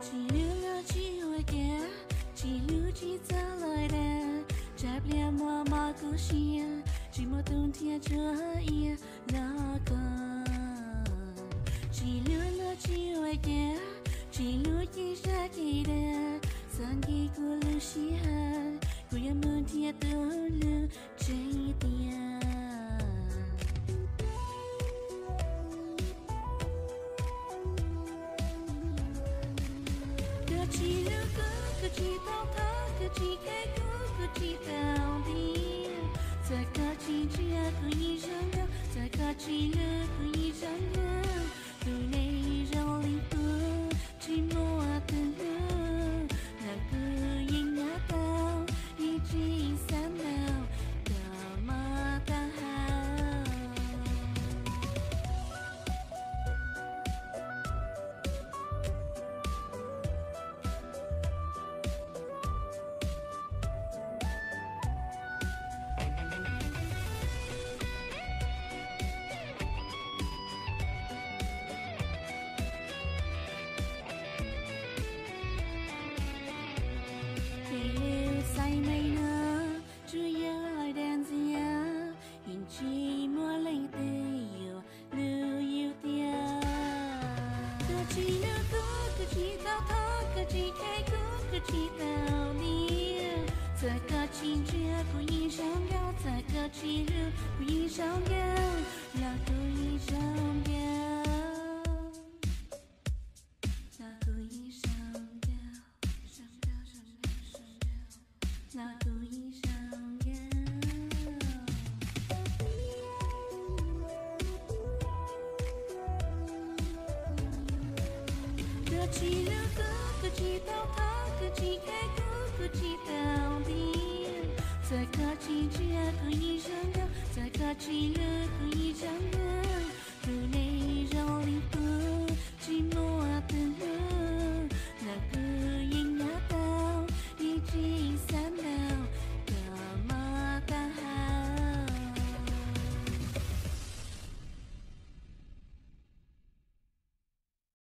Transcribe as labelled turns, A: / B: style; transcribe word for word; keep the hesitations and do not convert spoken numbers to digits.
A: chỉ lưu lo chỉ hồi kia chỉ lưu chỉ ta lời đà chắp lia mò mò cố xia chỉ một tuần thiên chưa ia lo con chỉ lưu lo chỉ hồi kia chỉ lưu chỉ ra kỳ đà sang kỳ của lưu xia của em muốn thiên tu lưu chạy tia chỉ lưu cứ cứ chỉ tao thở cứ chỉ cái cứ cứ chỉ tao đi giờ cả chỉ chia cứ như rằng nhau giờ cả chỉ lưu cứ như rằng nhau từ nay rau linh tu chỉ mua từ lưu là cứ nhìn ngã tao đi chỉ sáng nào cả mà ta hao say mây nơ chú yêu đàn dìa hình chi mua lấy tê yêu lưu yêu tia cứ chỉ lưu cứ cứ chỉ tao thở cứ chỉ cái cứ cứ chỉ tao đi giờ cả chỉ chia của như sao nhau giờ cả chỉ lưu của như sao nhau là của như sao nhau là của như sao nhau sao nhau sao nhau sao nhau là tôi sao nhau cứ chỉ lưu cứ cứ chỉ tao thở cứ chỉ cái cứ cứ chỉ tao đi giờ cả chỉ chia cứ như rằng nhau giờ cả chỉ lưu cứ như rằng nhau từ nay rau linh tu chỉ mua từ lưu là cứ nhìn ngã tao đi chỉ